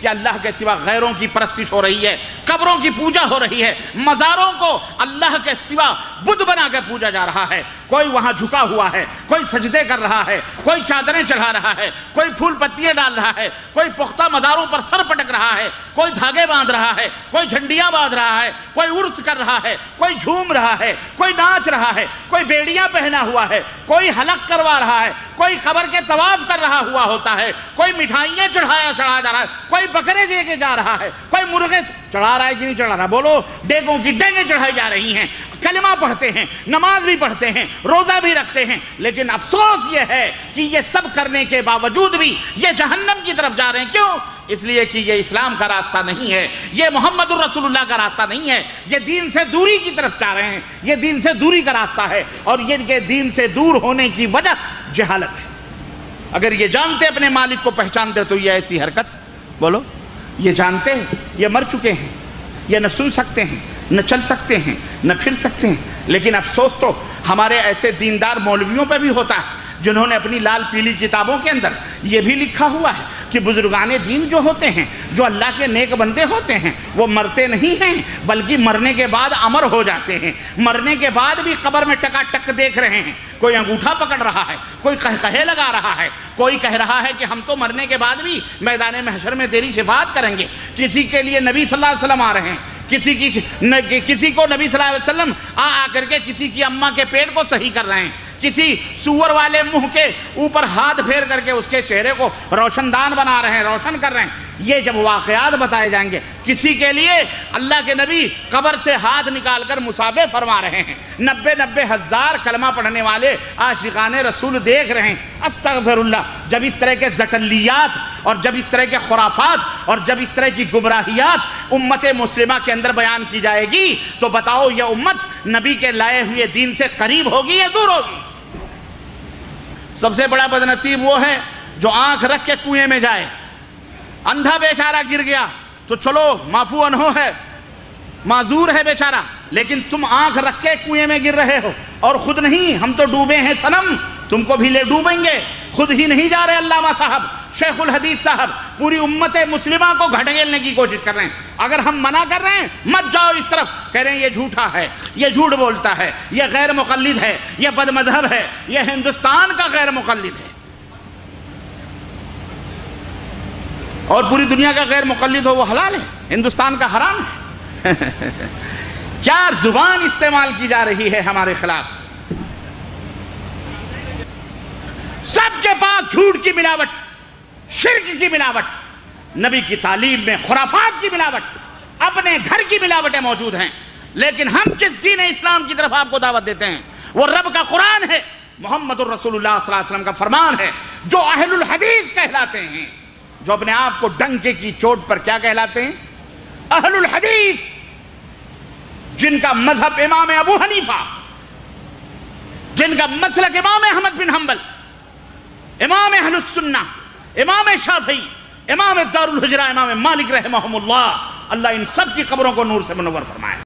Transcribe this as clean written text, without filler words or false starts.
کہ اللہ کے سوا غیروں کی پرستش ہو رہی ہے، قبروں کی پوجا ہو رہی ہے، مزاروں کو اللہ کے سوا بت بنا کے پوجا جا رہا ہے، کوئی وہاں جھکا ہوا ہے، کوئی سجدے کر رہا ہے، کوئی چادریں چڑھا رہا ہے، کوئی پھول پتیاں ڈال رہا ہے، کوئی پختہ مزاروں پر سر پٹک رہا ہے، کوئی دھاگے باندھ رہا ہے، کوئی جھنڈیاں باندھ رہا ہے، کوئی عرس کر رہا ہے، کوئی جھوم رہا ہے، کوئی ناچ رہا ہے، کوئی بیڑیاں پہنا ہوا ہے، کوئی حلق کروا رہا ہے، کوئی قبر کے طواف کر رہا ہوا ہوتا ہے، کوئی مٹھائیاں چڑھایا جا رہا ہے، کوئی بکرے دے کے جا رہا ہے، کوئی مرغے چڑھا رہا ہے کہ نہیں چڑھا رہا، بولو، ڈیگوں کی ڈینگیں چڑھائی جا رہی ہیں، کلمہ پڑھتے ہیں، نماز بھی پڑھتے ہیں، روزہ بھی رکھتے ہیں، لیکن افسوس یہ ہے کہ یہ سب کرنے کے باوجود بھی یہ جہنم کی طرف جا رہے ہیں۔ کیوں؟ اس لیے کہ یہ اسلام کا راستہ نہیں ہے، یہ محمد الرسول اللہ کا راستہ نہیں ہے، یہ دین سے دوری کی طرف جا رہے ہیں، یہ دین سے دوری کا راستہ ہے، اور یہ دین سے دور ہونے کی وجہ جہالت ہے۔ اگر یہ جانتے اپنے مالک کو پہچانتے تو یہ ایسی حرکت، بولو، یہ جانتے ہیں، یہ مر چکے ہیں، یہ نہ سن سکتے ہیں، نہ چل سکتے ہیں، نہ پھر سکتے ہیں، لیکن افسوس تو ہمارے ایسے دیندار مولویوں پہ بھی ہوتا ہے جنہوں نے اپنی لال پیلی کتابوں کے اندر یہ بھی لکھا ہوا ہے کہ بزرگان دین جو ہوتے ہیں، جو اللہ کے نیک بندے ہوتے ہیں، وہ مرتے نہیں ہیں بلکہ مرنے کے بعد امر ہو جاتے ہیں، مرنے کے بعد بھی قبر میں ٹکا ٹک دیکھ رہے ہیں، کوئی انگوٹھا پکڑ رہا ہے، کوئی قہقہے لگا رہا ہے، کوئی کہہ رہا ہے کہ ہم تو مرنے کے بعد بھی میدان محشر میں تیری شفاعت کریں گے، کسی کے لیے نبی صلی اللہ علیہ وسلم آ رہے ہیں، کسی کو نبی صلی اللہ علیہ وسلم آ کر کے کسی کی اماں کے پیٹ کو صحیح کر رہے ہیں، کسی سور والے منہ کے اوپر ہاتھ پھیر کر کے اس کے چہرے کو روشن دان بنا رہے ہیں، روشن کر رہے ہیں۔ یہ جب واقعات بتائے جائیں گے، کسی کے لیے اللہ کے نبی قبر سے ہاتھ نکال کر مصابے فرما رہے ہیں، 90 ہزار کلمہ پڑھنے والے عاشقان رسول دیکھ رہے ہیں، استغفر اللہ۔ جب اس طرح کے زٹلیات اور جب اس طرح کے خرافات اور جب اس طرح کی گمراہیات امت مسلمہ کے اندر بیان کی جائے گی تو بتاؤ یہ امت نبی کے لائے ہوئے دین سے قریب ہوگی یا دور ہوگی؟ سب سے بڑا بدنصیب وہ ہے جو آنکھ رکھ کے کنویں میں جائے، اندھا بیچارہ گر گیا تو چلو معفو عنہ ہے، معذور ہے بیچارہ، لیکن تم آنکھ رکھ کے کنویں میں گر رہے ہو اور خود نہیں، ہم تو ڈوبے ہیں صنم، تم کو بھی لے ڈوبیں گے، خود ہی نہیں جا رہے۔ علامہ صاحب، شیخ الحدیث صاحب پوری امت مسلمہ کو گھٹیلنے کی کوشش کر رہے ہیں۔ اگر ہم منع کر رہے ہیں مت جاؤ اس طرف، کہہ رہے ہیں یہ جھوٹا ہے، یہ جھوٹ بولتا ہے، یہ غیر مقلد ہے، یہ بد مذہب ہے، یہ ہندوستان کا غیر مقلد ہے، اور پوری دنیا کا غیر مقلد ہو وہ حلال ہے، ہندوستان کا حرام ہے۔ کیا زبان استعمال کی جا رہی ہے ہمارے خلاف، سب کے پاس جھوٹ کی ملاوٹ، شرک کی ملاوٹ، نبی کی تعلیم میں خرافات کی ملاوٹ، اپنے گھر کی ملاوٹیں موجود ہیں، لیکن ہم جس دین اسلام کی طرف آپ کو دعوت دیتے ہیں وہ رب کا قرآن ہے، محمد الرسول اللہ صلی اللہ علیہ وسلم کا فرمان ہے۔ جو اہل الحدیث کہلاتے ہیں، جو اپنے آپ کو ڈنکے کی چوٹ پر کیا کہلاتے ہیں؟ اہل الحدیث، جن کا مذہب امام ابو حنیفہ، جن کا مسلک امام احمد بن حنبل، امام اہل السنہ، امام شافعی، امام دار الحجرہ، امام مالک رحمہم اللہ، اللہ ان سب کی قبروں کو نور سے منور فرمائے۔